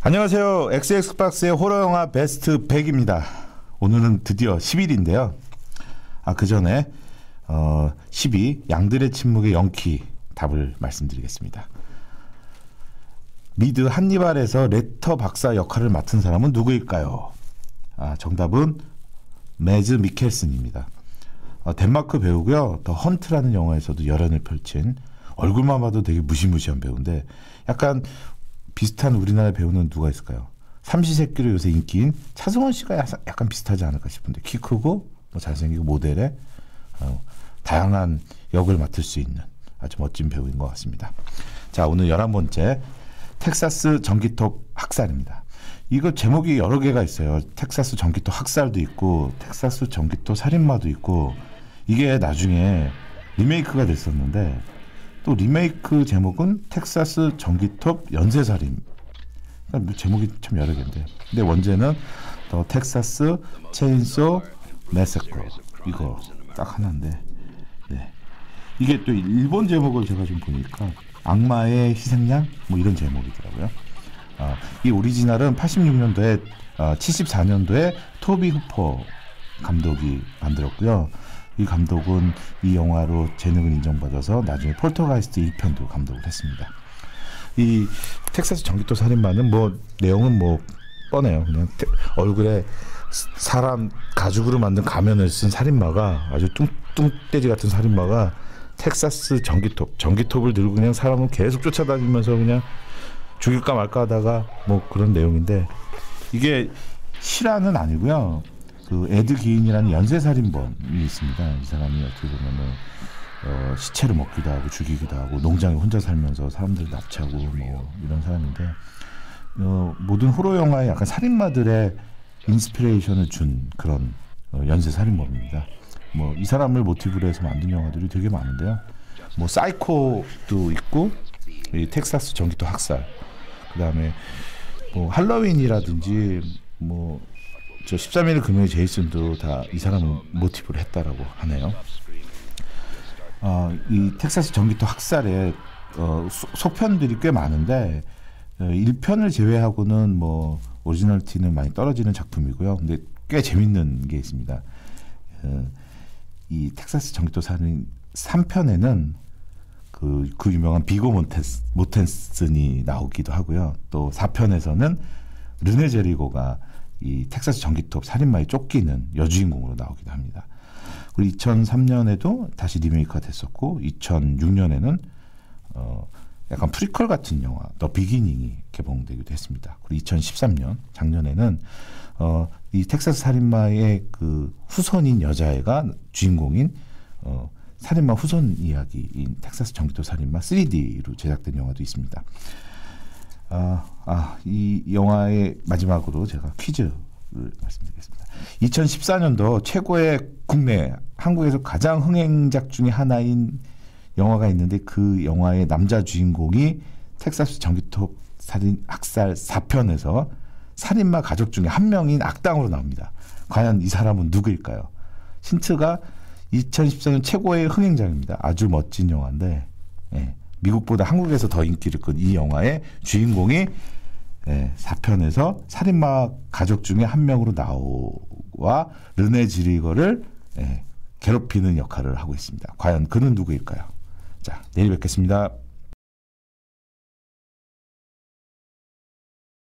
안녕하세요. XX박스의 호러영화 베스트 100입니다. 오늘은 드디어 10일인데요. 그 전에 10위 양들의 침묵의 영키 답을 말씀드리겠습니다. 미드 한니발에서 레터 박사 역할을 맡은 사람은 누구일까요? 정답은 매즈 미켈슨입니다. 덴마크 배우고요. 더 헌트라는 영화에서도 열연을 펼친, 얼굴만 봐도 되게 무시무시한 배우인데 약간 비슷한 우리나라 배우는 누가 있을까요? 삼시세끼로 요새 인기인 차승원 씨가 약간 비슷하지 않을까 싶은데, 키 크고 잘생기고 모델에 다양한 역을 맡을 수 있는 아주 멋진 배우인 것 같습니다. 자, 오늘 11번째 텍사스 전기톱 학살입니다. 이거 제목이 여러 개가 있어요. 텍사스 전기톱 학살도 있고 텍사스 전기톱 살인마도 있고, 이게 나중에 리메이크가 됐었는데 또 리메이크 제목은 텍사스 전기톱 연쇄살인. 제목이 참 여러 개인데, 근데 원제는 더 텍사스 체인소 매서커, 이거 딱 하나인데, 네. 이게 또 일본 제목을 제가 좀 보니까 악마의 희생양 뭐 이런 제목이더라고요. 이 오리지널은 86년도에 74년도에 토비 후퍼 감독이 만들었고요. 이 감독은 이 영화로 재능을 인정받아서 나중에 폴터가이스트 1편도 감독을 했습니다. 이 텍사스 전기톱 살인마는 뭐 내용은 뭐 뻔해요. 그냥 얼굴에 사람 가죽으로 만든 가면을 쓴 살인마가, 아주 뚱돼지 같은 살인마가 텍사스 전기톱을 들고 그냥 사람을 계속 쫓아다니면서 그냥 죽일까 말까 하다가 뭐 그런 내용인데, 이게 실화는 아니고요. 그 에드 기인이라는 연쇄살인범이 있습니다. 이 사람이 어떻게 보면은 시체를 먹기도 하고 죽이기도 하고 농장에 혼자 살면서 사람들 납치하고 뭐 이런 사람인데, 모든 호러 영화에 약간 살인마들의 인스피레이션을 준 그런 연쇄살인범입니다. 뭐 이 사람을 모티브로 해서 만든 영화들이 되게 많은데요. 뭐 사이코도 있고, 이 텍사스 전기톱 학살, 그다음에 뭐 할로윈이라든지 뭐 저 13일 금요일 제이슨도 다 이 사람을 모티브로 했다라고 하네요. 이 텍사스 전기톱 학살에 속편들이 꽤 많은데 1편을 제외하고는 뭐 오리지널티는 많이 떨어지는 작품이고요. 근데 꽤 재밌는 게 있습니다. 이 텍사스 전기톱 살인 3편에는 그 유명한 비고 모텐슨이 나오기도 하고요. 또 4편에서는 르네 제리고가 이 텍사스 전기톱 살인마에 쫓기는 여주인공으로 나오기도 합니다. 그리고 2003년에도 다시 리메이크가 됐었고, 2006년에는 약간 프리퀄 같은 영화 더 비기닝이 개봉되기도 했습니다. 그리고 2013년 작년에는 이 텍사스 살인마의 그 후손인 여자애가 주인공인 살인마 후손 이야기인 텍사스 전기톱 살인마 3D로 제작된 영화도 있습니다. 이 영화의 마지막으로 제가 퀴즈를 말씀드리겠습니다. 2014년도 최고의 한국에서 가장 흥행작 중에 하나인 영화가 있는데, 그 영화의 남자 주인공이 텍사스 전기톱 살인 학살 4편에서 살인마 가족 중에 한 명인 악당으로 나옵니다. 과연 이 사람은 누구일까요? 힌트가 2014년 최고의 흥행작입니다. 아주 멋진 영화인데, 미국보다 한국에서 더 인기를 끈 이 영화의 주인공이 4편에서 살인마 가족 중에 한 명으로 나와 르네 지리거를 괴롭히는 역할을 하고 있습니다. 과연 그는 누구일까요? 자, 내일 뵙겠습니다.